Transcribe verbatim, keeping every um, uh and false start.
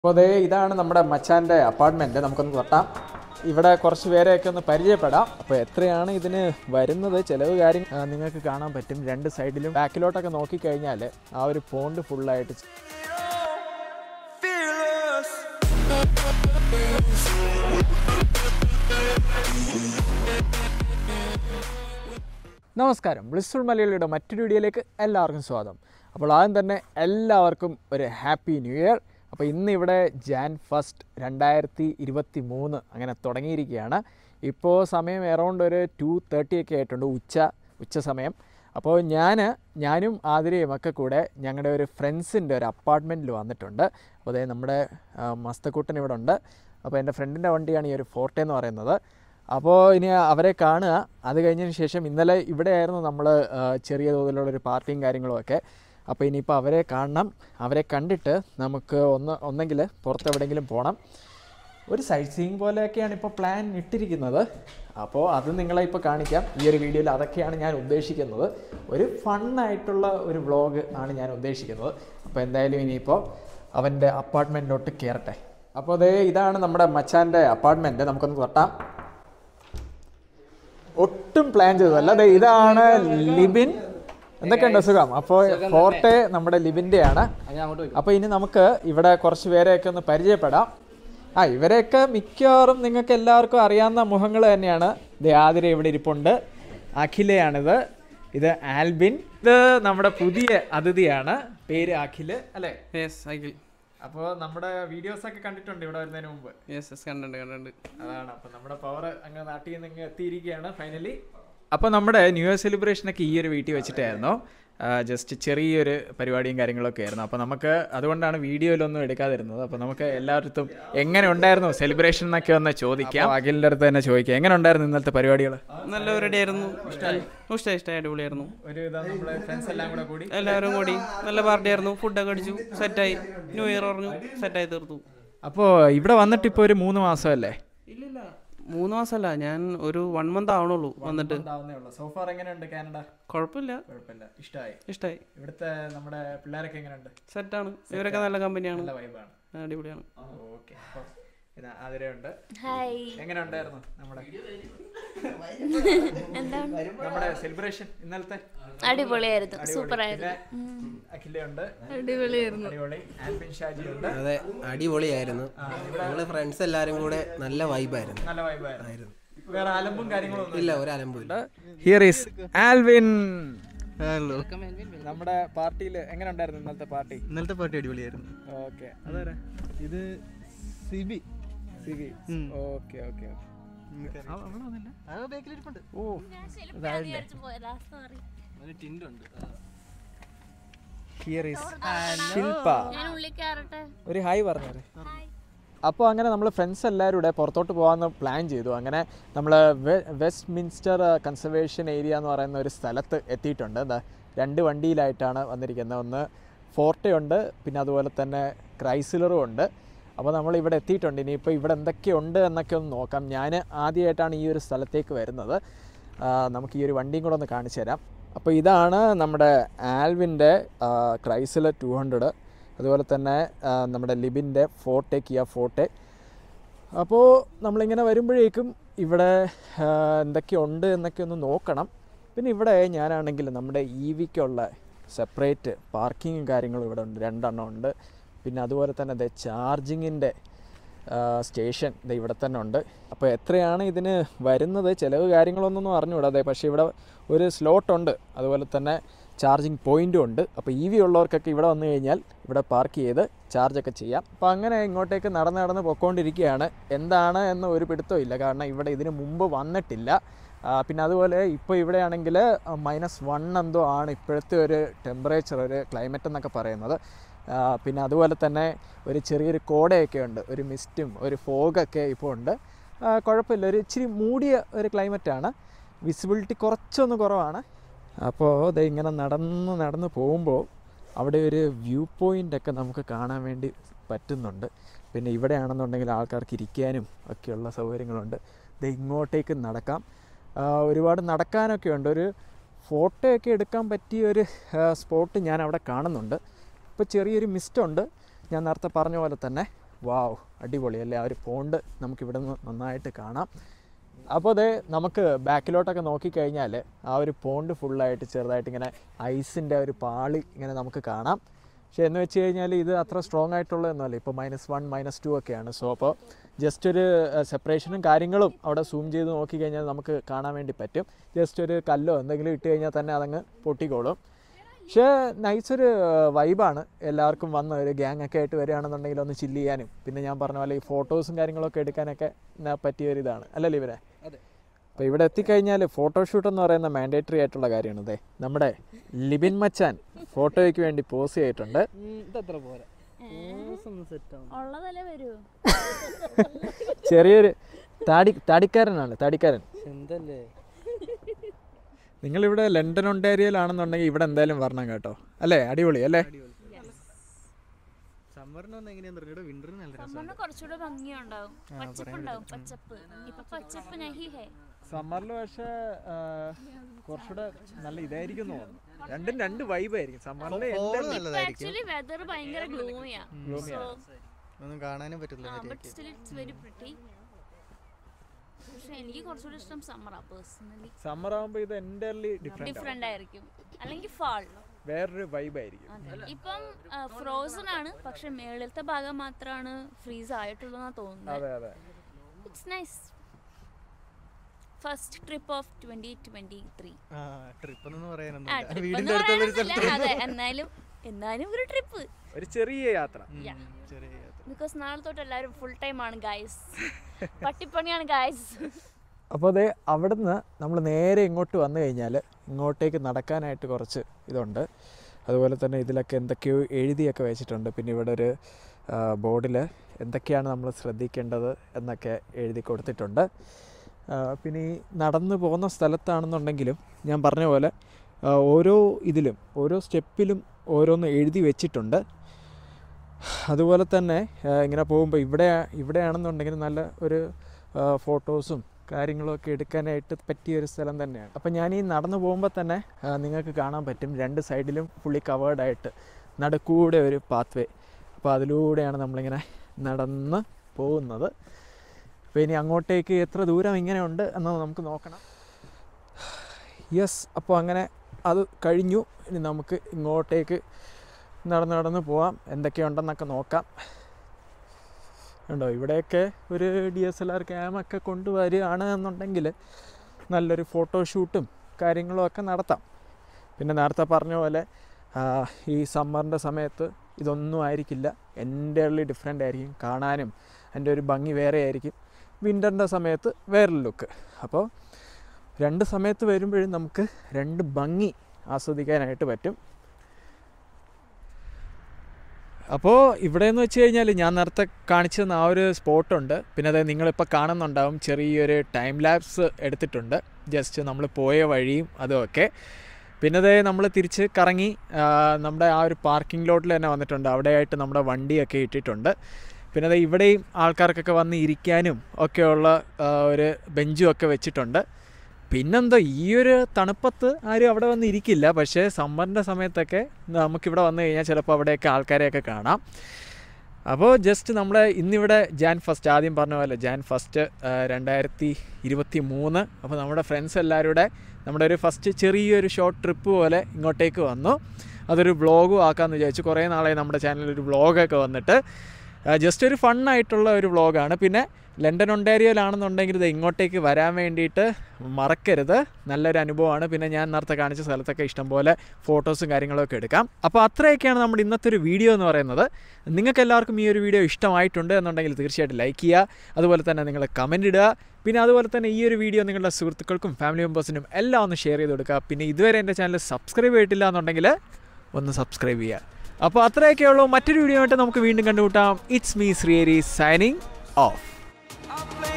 അപ്പോൾ അതേ ഇതാണ് നമ്മുടെ മച്ചാൻ്റെ അപ്പാർട്ട്മെൻറ്റ്. നമുക്കൊന്ന് തൊട്ടാം. ഇവിടെ കുറച്ച് പേരെയൊക്കെ ഒന്ന് പരിചയപ്പെടാം. അപ്പോൾ എത്രയാണ് ഇതിന് വരുന്നത്, ചിലവ് കാര്യം നിങ്ങൾക്ക് കാണാൻ പറ്റും. രണ്ട് സൈഡിലും ബാക്കിലോട്ടൊക്കെ നോക്കിക്കഴിഞ്ഞാൽ ആ ഒരു പോണ്ട് ഫുള്ളായിട്ട്. നമസ്കാരം, ബ്ലിസ്ഫുൾ മലയാളിയുടെ മറ്റൊരു വീഡിയോയിലേക്ക് എല്ലാവർക്കും സ്വാഗതം. അപ്പോൾ ആദ്യം തന്നെ എല്ലാവർക്കും ഒരു ഹാപ്പി ന്യൂ ഇയർ. അപ്പോൾ ഇന്ന് ഇവിടെ ജാൻ ഫസ്റ്റ് രണ്ടായിരത്തി ഇരുപത്തി മൂന്ന് അങ്ങനെ തുടങ്ങിയിരിക്കുകയാണ്. ഇപ്പോൾ സമയം എറൗണ്ട് ഒരു ടു തേർട്ടി ഒക്കെ ആയിട്ടുണ്ട്, ഉച്ച ഉച്ച സമയം. അപ്പോൾ ഞാൻ ഞാനും ആതിരയും ഒക്കെ കൂടെ ഞങ്ങളുടെ ഒരു ഫ്രണ്ട്സിൻ്റെ ഒരു അപ്പാർട്ട്മെൻറ്റിൽ വന്നിട്ടുണ്ട്. അപ്പോൾ അതേ നമ്മുടെ മസ്തക്കൂട്ടൻ ഇവിടെ ഉണ്ട്. അപ്പോൾ എൻ്റെ ഫ്രണ്ടിൻ്റെ വണ്ടിയാണ് ഈ ഒരു ഫോർട്ടെ എന്ന് പറയുന്നത്. അപ്പോൾ ഇനി അവരെ കാണുക. അത് കഴിഞ്ഞതിന് ശേഷം ഇന്നലെ ഇവിടെയായിരുന്നു നമ്മൾ ചെറിയ തോതിലുള്ളൊരു പാർട്ടിയും കാര്യങ്ങളുമൊക്കെ. അപ്പോൾ ഇനിയിപ്പോൾ അവരെ കാണണം. അവരെ കണ്ടിട്ട് നമുക്ക് ഒന്ന് ഒന്നെങ്കിൽ പുറത്തെവിടെയെങ്കിലും പോകണം. ഒരു സൈറ്റ് സീയിങ് പോലെയൊക്കെയാണ് ഇപ്പോൾ പ്ലാൻ ഇട്ടിരിക്കുന്നത്. അപ്പോൾ അത് നിങ്ങളെ ഇപ്പോൾ കാണിക്കാം ഈ ഒരു വീഡിയോയിൽ. അതൊക്കെയാണ് ഞാൻ ഉദ്ദേശിക്കുന്നത്. ഒരു ഫണ്ണായിട്ടുള്ള ഒരു വ്ളോഗ് ആണ് ഞാൻ ഉദ്ദേശിക്കുന്നത്. അപ്പോൾ എന്തായാലും ഇനിയിപ്പോൾ അവൻ്റെ അപ്പാർട്ട്മെൻറ്റിലോട്ട് കയറട്ടെ. അപ്പോൾ അതേ ഇതാണ് നമ്മുടെ മച്ചാൻ്റെ അപ്പാർട്ട്മെൻറ്റ്. നമുക്കൊന്ന് തൊട്ടാം. ഒട്ടും പ്ലാൻ ചെയ്തതല്ല. അതെ ഇതാണ് ലിബിൻ. എന്തൊക്കെയുണ്ട് സുഖം? അപ്പോൾ ഫോർട്ടെ നമ്മുടെ ലിബിൻ്റെയാണ്. അപ്പോൾ ഇനി നമുക്ക് ഇവിടെ കുറച്ച് പേരെയൊക്കെ ഒന്ന് പരിചയപ്പെടാം. ആ ഇവരെയൊക്കെ മിക്കവാറും നിങ്ങൾക്ക് എല്ലാവർക്കും അറിയാവുന്ന മുഖങ്ങൾ തന്നെയാണ്. ദേ ആതിര ഇവിടെ ഇരിപ്പുണ്ട്. അഖിലയാണിത്. ഇത് ആൽബിൻ. ഇത് നമ്മുടെ പുതിയ അതിഥിയാണ്, പേര് അഖിൽ അല്ലേ? യെസ് അഖിൽ. അപ്പോൾ നമ്മുടെ വീഡിയോസ് ഒക്കെ കണ്ടിട്ടുണ്ട് ഇവിടെ വരുന്നതിന് മുമ്പ്. യെസ് യെസ് കണ്ടിട്ടുണ്ട് കണ്ടിട്ടുണ്ട് അതാണ്. അപ്പോൾ നമ്മുടെ പവർ അങ്ങ് നാട്ടിൽ നിന്ന് ഇങ്ങ് എത്തിയിരിക്കുകയാണ് ഫൈനലി. അപ്പോൾ നമ്മുടെ ന്യൂ ഇയർ സെലിബ്രേഷനൊക്കെ ഈ ഒരു വീട്ടിൽ വെച്ചിട്ടായിരുന്നു. ജസ്റ്റ് ചെറിയൊരു പരിപാടിയും കാര്യങ്ങളൊക്കെ ആയിരുന്നു. അപ്പോൾ നമുക്ക് അതുകൊണ്ടാണ് വീഡിയോയിലൊന്നും എടുക്കാതിരുന്നത്. അപ്പോൾ നമുക്ക് എല്ലായിടത്തും എങ്ങനെ ഉണ്ടായിരുന്നു സെലിബ്രേഷൻ എന്നൊക്കെ ഒന്ന് ചോദിക്കാം. അഖിലിൻ്റെ അടുത്ത് തന്നെ ചോദിക്കാം, എങ്ങനെ ഉണ്ടായിരുന്നു ഇന്നത്തെ പരിപാടികൾ? നല്ല പരിപാടി ആയിരുന്നു. ഇഷ്ടമായി ഇഷ്ടമായി ഇഷ്ടമായി അടിപൊളിയായിരുന്നു. ഒരു ഇതാ നമ്മുടെ ഫ്രണ്ട്സ് എല്ലാം കൂടെ കൂടി എല്ലാവരും കൂടി നല്ല പാർട്ടി ആയിരുന്നു. ഫുഡൊക്കെ അടിച്ചു, സെറ്റായി. ന്യൂ ഇയർ പറഞ്ഞു, സെറ്റായി തീർത്തു. അപ്പോൾ ഇവിടെ വന്നിട്ട് ഇപ്പോൾ ഒരു മൂന്ന് മാസമല്ലേ? ഇല്ലില്ല, മൂന്ന് മാസമല്ല, ഞാൻ ഒരു വൺ മന്ത് ആവണുള്ളൂ വന്നിട്ട്. സോഫാർ എങ്ങനെയുണ്ട് കാനഡ? കുഴപ്പമില്ല, കുഴപ്പമില്ല. ഇഷ്ടമായി ഇഷ്ടമായി. ഇവിടുത്തെ നമ്മുടെ പിള്ളേരൊക്കെ എങ്ങനെയുണ്ട്? സെറ്റാണ്. ഇവരൊക്കെ നല്ല കമ്പനിയാണ്, നല്ല വൈബാണ്, അടിപൊളിയാണ്. ഓക്കെ. ആതിരയുണ്ട്. എങ്ങനെ ഉണ്ടായിരുന്നു നമ്മുടെ നമ്മുടെ സെലിബ്രേഷൻ ഇന്നലത്തെ? അടിപൊളിയായിരുന്നു, സൂപ്പറായിരുന്നു. അഖിലയുണ്ട്. അടിപൊളിയായിരുന്നു. അടിപൊളി. ആൽബിൻ ഷാജി ഉണ്ട്. അതെ, അടിപൊളിയായിരുന്നു. നമ്മള് ഫ്രണ്ട്സ് എല്ലാരും കൂടെ നല്ല വൈബായിരുന്നു. നല്ല വൈബായിരുന്നു. വേറെ അലമ്പും കാര്യങ്ങളൊന്നും ഇല്ല, ഒരു അലമ്പും ഇല്ല. Here is Alvin. ഹലോ. നമ്മുടെ പാർട്ടിയിൽ എങ്ങനെ ഉണ്ടായിരുന്നു ഇന്നലത്തെ പാർട്ടി? ഇന്നലത്തെ പാർട്ടി അടിപൊളിയായിരുന്നു. ഓക്കെ. അതാരാ ഇത്? Sibi. Sibi. Okay okay okay. ഓ ശില്പ, ഒരു ഹായ് പറഞ്ഞേ. അപ്പോൾ അങ്ങനെ നമ്മൾ ഫ്രണ്ട്സ് എല്ലാവരും കൂടെ പുറത്തോട്ട് പോകാമെന്ന് പ്ലാൻ ചെയ്തു. അങ്ങനെ നമ്മൾ വെസ്റ്റ് മിൻസ്റ്റർ കൺസർവേഷൻ ഏരിയ എന്ന് പറയുന്ന ഒരു സ്ഥലത്ത് എത്തിയിട്ടുണ്ട്. എന്താ രണ്ട് വണ്ടിയിലായിട്ടാണ് വന്നിരിക്കുന്നത്. ഒന്ന് ഫോർട്ടെ ഉണ്ട്, പിന്നെ അതുപോലെ തന്നെ ക്രൈസിലറും ഉണ്ട്. അപ്പോൾ നമ്മൾ ഇവിടെ എത്തിയിട്ടുണ്ട്. ഇനിയിപ്പോൾ ഇവിടെ എന്തൊക്കെയുണ്ട് എന്നൊക്കെ ഒന്ന് നോക്കാം. ഞാൻ ആദ്യമായിട്ടാണ് ഈ ഒരു സ്ഥലത്തേക്ക് വരുന്നത്. നമുക്ക് ഈ ഒരു വണ്ടിയും കൂടെ ഒന്ന് കാണിച്ചു തരാം. അപ്പോൾ ഇതാണ് നമ്മുടെ ആൽവിൻ്റെ ക്രൈസിലർ ടു ഹൺഡ്രഡ്, അതുപോലെ തന്നെ നമ്മുടെ ലിബിൻ്റെ ഫോർട്ടെ, കിയ ഫോർട്ടെ. അപ്പോൾ നമ്മളിങ്ങനെ വരുമ്പോഴേക്കും ഇവിടെ എന്തൊക്കെയുണ്ട് എന്നൊക്കെ ഒന്ന് നോക്കണം. പിന്നെ ഇവിടെ ഞാനാണെങ്കിൽ നമ്മുടെ ഇ വിക്കുള്ള സെപ്പറേറ്റ് പാർക്കിങ്ങും കാര്യങ്ങളും ഇവിടെ ഉണ്ട്, രണ്ടെണ്ണം ഉണ്ട്. പിന്നെ അതുപോലെ തന്നെ ഇത് ചാർജിങ്ങിൻ്റെ സ്റ്റേഷൻ ഇത് ഇവിടെ തന്നെ ഉണ്ട്. അപ്പോൾ എത്രയാണ് ഇതിന് വരുന്നത്, ചിലവ് കാര്യങ്ങളൊന്നും അറിഞ്ഞുകൂടാതെ. പക്ഷേ ഇവിടെ ഒരു സ്ലോട്ടുണ്ട്, അതുപോലെ തന്നെ ചാർജിങ് പോയിൻറ്റും ഉണ്ട്. അപ്പോൾ ഇ വി ഉള്ളവർക്കൊക്കെ ഇവിടെ വന്നു കഴിഞ്ഞാൽ ഇവിടെ പാർക്ക് ചെയ്ത് ചാർജൊക്കെ ചെയ്യാം. അപ്പോൾ അങ്ങനെ ഇങ്ങോട്ടേക്ക് നടന്ന് നടന്ന് പൊയ്ക്കൊണ്ടിരിക്കുകയാണ്. എന്താണ് എന്ന് ഒരു പിടുത്തവും ഇല്ല, കാരണം ഇവിടെ ഇതിന് മുമ്പ് വന്നിട്ടില്ല. പിന്നെ അതുപോലെ ഇപ്പോൾ ഇവിടെയാണെങ്കിൽ മൈനസ് വൺ എന്തോ ആണ് ഇപ്പോഴത്തെ ഒരു ടെമ്പറേച്ചർ, ഒരു ക്ലൈമറ്റ് എന്നൊക്കെ പറയുന്നത്. പിന്നെ അതുപോലെ തന്നെ ഒരു ചെറിയൊരു കോടയൊക്കെ ഉണ്ട്, ഒരു മിസ്റ്റും ഒരു ഫോഗൊക്കെ ഇപ്പോൾ ഉണ്ട്. കുഴപ്പമില്ല, ഒരു ഇച്ചിരി മൂടിയ ഒരു ക്ലൈമറ്റാണ്. വിസിബിലിറ്റി കുറച്ചൊന്ന് കുറവാണ്. അപ്പോൾ ഇത് ഇങ്ങനെ നടന്ന് നടന്ന് പോകുമ്പോൾ അവിടെ ഒരു വ്യൂ പോയിൻ്റൊക്കെ നമുക്ക് കാണാൻ വേണ്ടി പറ്റുന്നുണ്ട്. പിന്നെ ഇവിടെയാണെന്നുണ്ടെങ്കിൽ ആൾക്കാർക്ക് ഇരിക്കാനും ഒക്കെയുള്ള സൗകര്യങ്ങളുണ്ട്. ഇത് ഇങ്ങോട്ടേക്ക് നടക്കാം, ഒരുപാട് നടക്കാനൊക്കെ ഉണ്ട്. ഒരു ഫോട്ടോയൊക്കെ എടുക്കാൻ പറ്റിയൊരു സ്പോട്ട് ഞാൻ അവിടെ കാണുന്നുണ്ട്. ഇപ്പോൾ ചെറിയൊരു മിസ്റ്റുണ്ട്, ഞാൻ നേരത്തെ പറഞ്ഞ പോലെ തന്നെ. വാവ്, അടിപൊളി അല്ലേ. ആ ഒരു പോണ്ട് നമുക്കിവിടെ നിന്ന് നന്നായിട്ട് കാണാം. അപ്പോൾ അതേ നമുക്ക് ബാക്കിലോട്ടൊക്കെ നോക്കിക്കഴിഞ്ഞാൽ ആ ഒരു പോണ്ട് ഫുള്ളായിട്ട് ചെറുതായിട്ട് ഇങ്ങനെ ഐസിൻ്റെ ഒരു പാളി ഇങ്ങനെ നമുക്ക് കാണാം. പക്ഷേ എന്ന് വെച്ച് കഴിഞ്ഞാൽ ഇത് അത്ര സ്ട്രോങ് ആയിട്ടുള്ളതൊന്നുമല്ല. ഇപ്പോൾ മൈനസ് വൺ മൈനസ് ടു ഒക്കെയാണ്. സോ അപ്പോൾ ജസ്റ്റ് ഒരു സെപ്പറേഷനും കാര്യങ്ങളും അവിടെ സൂം ചെയ്ത് നോക്കിക്കഴിഞ്ഞാൽ നമുക്ക് കാണാൻ വേണ്ടി പറ്റും. ജസ്റ്റ് ഒരു കല്ലോ എന്തെങ്കിലും ഇട്ട് കഴിഞ്ഞാൽ തന്നെ അതങ്ങ് പൊട്ടിക്കോളും. പക്ഷേ നൈസൊരു വൈബാണ്. എല്ലാവർക്കും വന്ന് ഒരു ഗ്യാങ് ഒക്കെ ആയിട്ട് വരികയാണെന്നുണ്ടെങ്കിൽ ഒന്ന് ചില്ല് ചെയ്യാനും പിന്നെ ഞാൻ പറഞ്ഞ പോലെ ഈ ഫോട്ടോസും കാര്യങ്ങളൊക്കെ എടുക്കാനൊക്കെ പറ്റിയൊരിതാണ് അല്ലല്ലേ ഇവരെ. അപ്പോൾ ഇവിടെ എത്തിക്കഴിഞ്ഞാൽ ഫോട്ടോഷൂട്ട് എന്ന് പറയുന്ന മാൻഡേറ്ററി ആയിട്ടുള്ള കാര്യമാണ്. അതെ, നമ്മുടെ ലിബിൻ മച്ചാൻ ഫോട്ടോയ്ക്ക് വേണ്ടി പോസ് ചെയ്തിട്ടുണ്ട്. ചെറിയൊരു താടി താടിക്കാരനാണ് താടിക്കാരൻ. നിങ്ങളിവിടെ ലണ്ടൻ ഒണ്ടാരിയയിലാണെന്നുണ്ടെങ്കിൽ ഇവിടെ എന്തായാലും വരണം കേട്ടോ. അല്ലേ, അടിപൊളി അല്ലേ. സമ്മറിൽ പക്ഷേ കുറച്ചുകൂടെ നല്ല ഇതായിരിക്കും തോന്നുന്നു. രണ്ടും രണ്ട് വൈബായിരിക്കും. സമ്മറിൽ ഒന്നും കാണാനും പറ്റില്ല. എനിക്ക് കുറച്ചുകൂടി ഇഷ്ടം സമ്മറാ പേഴ്സണലി. സമ്മർ ആവുമ്പോൾ ഇത് എൻ്റർലി ഡിഫറെന്റ് ആയിരിക്കും. അല്ലെങ്കിൽ ഫാൾ വേറൊരു വൈബായിരിക്കും. ഇപ്പം ഫ്രോസൺ ആണ്, പക്ഷെ മേളിലത്തെ ഭാഗം മാത്രമാണ് ഫ്രീസ് ആയിട്ടുള്ളതെന്നാ തോന്നുന്നത്. അതെ അതെ, it's nice. First trip of twenty twenty three. Trip എന്ന് പറയാനൊന്നും അതെ, എന്നാലും എന്നാലും ഒരു ട്രിപ്പ്, ഒരു ചെറിയ യാത്ര. ബിക്കോസ് നാളെ തൊട്ട് എല്ലാവരും ഫുൾ ടൈം ആണ് ഗൈസ്, പട്ടിപ്പണിയാണ് ഗൈസ്. അപ്പോൾ അതെ, അവിടുന്ന് നമ്മൾ നേരെ ഇങ്ങോട്ട് വന്നു കഴിഞ്ഞാൽ ഇങ്ങോട്ടേക്ക് നടക്കാനായിട്ട് കുറച്ച് ഇതുണ്ട്. അതുപോലെ തന്നെ ഇതിലൊക്കെ എന്തൊക്കെയോ എഴുതിയൊക്കെ വെച്ചിട്ടുണ്ട്. പിന്നെ ഇവിടെ ഒരു ബോർഡിൽ എന്തൊക്കെയാണ് നമ്മൾ ശ്രദ്ധിക്കേണ്ടത് എന്നൊക്കെ എഴുതി കൊടുത്തിട്ടുണ്ട്. പിന്നെ ഈ നടന്നു പോകുന്ന സ്ഥലത്താണെന്നുണ്ടെങ്കിലും ഞാൻ പറഞ്ഞ പോലെ ഓരോ ഇതിലും ഓരോ സ്റ്റെപ്പിലും ഓരോന്ന് എഴുതി വെച്ചിട്ടുണ്ട്. അതുപോലെ തന്നെ ഇങ്ങനെ പോകുമ്പോൾ ഇവിടെ ഇവിടെയാണെന്നുണ്ടെങ്കിൽ നല്ല ഒരു ഫോട്ടോസും കാര്യങ്ങളൊക്കെ എടുക്കാനായിട്ട് പറ്റിയൊരു സ്ഥലം തന്നെയാണ്. അപ്പം ഞാൻ ഈ നടന്നു പോകുമ്പോൾ തന്നെ നിങ്ങൾക്ക് കാണാൻ പറ്റും രണ്ട് സൈഡിലും ഫുള്ളി കവേർഡായിട്ട് നടുക്കൂടെ ഒരു പാത്ത് വേ. അപ്പോൾ അതിലൂടെയാണ് നമ്മളിങ്ങനെ നടന്ന് പോകുന്നത്. അപ്പോൾ ഇനി അങ്ങോട്ടേക്ക് എത്ര ദൂരം ഇങ്ങനെ ഉണ്ട് എന്ന് നമുക്ക് നോക്കണം. യെസ്, അപ്പോൾ അങ്ങനെ അത് കഴിഞ്ഞു. ഇനി നമുക്ക് ഇങ്ങോട്ടേക്ക് നടന്ന് നടന്ന് പോവാം, എന്തൊക്കെയുണ്ടെന്നൊക്കെ നോക്കാം. ഉണ്ടോ, ഇവിടെയൊക്കെ ഒരു ഡി എസ് എൽ ആർ ക്യാമൊക്കെ കൊണ്ടുവരികയാണ് എന്നുണ്ടെങ്കിൽ നല്ലൊരു ഫോട്ടോഷൂട്ടും കാര്യങ്ങളും ഒക്കെ നടത്താം. പിന്നെ നേരത്തെ പറഞ്ഞ പോലെ ഈ സമ്മറിൻ്റെ സമയത്ത് ഇതൊന്നും ആയിരിക്കില്ല, എൻ്റർലി ഡിഫറെൻ്റ് ആയിരിക്കും. കാണാനും അതിൻ്റെ ഒരു ഭംഗി വേറെ ആയിരിക്കും. വിൻ്ററിൻ്റെ സമയത്ത് വേറൊരു ലുക്ക്. അപ്പോൾ രണ്ട് സമയത്ത് വരുമ്പോഴും നമുക്ക് രണ്ട് ഭംഗി ആസ്വദിക്കാനായിട്ട് പറ്റും. അപ്പോൾ ഇവിടെയെന്ന് വെച്ച് കഴിഞ്ഞാൽ ഞാൻ നേരത്തെ കാണിച്ചു തന്ന ആ ഒരു സ്പോട്ടുണ്ട്. പിന്നെ അതായത് നിങ്ങളിപ്പോൾ കാണുന്നുണ്ടാവും ചെറിയൊരു ടൈം ലാപ്സ് എടുത്തിട്ടുണ്ട്, ജസ്റ്റ് നമ്മൾ പോയ വഴിയും അതുമൊക്കെ. പിന്നെ അതായത് നമ്മൾ തിരിച്ച് കറങ്ങി നമ്മുടെ ആ ഒരു പാർക്കിംഗ് ലോട്ടിൽ തന്നെ വന്നിട്ടുണ്ട്. അവിടെയായിട്ട് നമ്മുടെ വണ്ടിയൊക്കെ ഇട്ടിട്ടുണ്ട്. പിന്നെ അത് ഇവിടെയും ആൾക്കാർക്കൊക്കെ വന്ന് ഇരിക്കാനും ഒക്കെയുള്ള ഒരു ബെഞ്ചും ഒക്കെ വെച്ചിട്ടുണ്ട്. പിന്നെന്തോ ഈ ഒരു തണുപ്പത്ത് ആരും അവിടെ വന്ന് ഇരിക്കില്ല. പക്ഷേ സമ്മറിൻ്റെ സമയത്തൊക്കെ നമുക്കിവിടെ വന്നു കഴിഞ്ഞാൽ ചിലപ്പോൾ അവിടെയൊക്കെ ആൾക്കാരെയൊക്കെ കാണാം. അപ്പോൾ ജസ്റ്റ് നമ്മുടെ ഇന്നിവിടെ ജാൻ ഫസ്റ്റ്, ആദ്യം പറഞ്ഞ പോലെ ജാൻ ഫസ്റ്റ് രണ്ടായിരത്തി ഇരുപത്തി മൂന്ന് അപ്പോൾ നമ്മുടെ ഫ്രണ്ട്സ് എല്ലാവരും കൂടെ നമ്മുടെ ഒരു ഫസ്റ്റ് ചെറിയൊരു ഷോർട്ട് ട്രിപ്പ് പോലെ ഇങ്ങോട്ടേക്ക് വന്നു. അതൊരു വ്ളോഗും ആക്കാമെന്ന് വിചാരിച്ചു. കുറേ നാളായി നമ്മുടെ ചാനലിൽ ഒരു വ്ളോഗൊക്കെ വന്നിട്ട്. ജസ്റ്റ് ഒരു ഫണ്ണായിട്ടുള്ള ഒരു വ്ളോഗാണ്. പിന്നെ ലണ്ടൻ ഒണ്ടാരിയോയിലാണെന്നുണ്ടെങ്കിൽ ഇത് ഇങ്ങോട്ടേക്ക് വരാൻ വേണ്ടിയിട്ട് മറക്കരുത്, നല്ലൊരു അനുഭവമാണ്. പിന്നെ ഞാൻ നേരത്തെ കാണിച്ച സ്ഥലത്തൊക്കെ ഇഷ്ടംപോലെ ഫോട്ടോസും കാര്യങ്ങളൊക്കെ എടുക്കാം. അപ്പോൾ അത്രയൊക്കെയാണ് നമ്മുടെ ഇന്നത്തെ ഒരു വീഡിയോ എന്ന് പറയുന്നത്. നിങ്ങൾക്ക് എല്ലാവർക്കും ഈ ഒരു വീഡിയോ ഇഷ്ടമായിട്ടുണ്ട് എന്നുണ്ടെങ്കിൽ തീർച്ചയായിട്ടും ലൈക്ക് ചെയ്യുക, അതുപോലെ തന്നെ നിങ്ങൾ കമൻറ്റ് ഇടുക. പിന്നെ അതുപോലെ തന്നെ ഈ ഒരു വീഡിയോ നിങ്ങളുടെ സുഹൃത്തുക്കൾക്കും ഫാമിലി മെമ്പേഴ്സിനും എല്ലാം ഒന്ന് ഷെയർ ചെയ്ത് കൊടുക്കുക. പിന്നെ ഇതുവരെ എൻ്റെ ചാനൽ സബ്സ്ക്രൈബ് ചെയ്തിട്ടില്ല എന്നുണ്ടെങ്കിൽ ഒന്ന് സബ്സ്ക്രൈബ് ചെയ്യുക. അപ്പോൾ അത്രയൊക്കെ ഉള്ളൂ. മറ്റൊരു വീഡിയോ ആയിട്ട് നമുക്ക് വീണ്ടും കണ്ടുമുട്ടാം. It's me Sreehari signing of.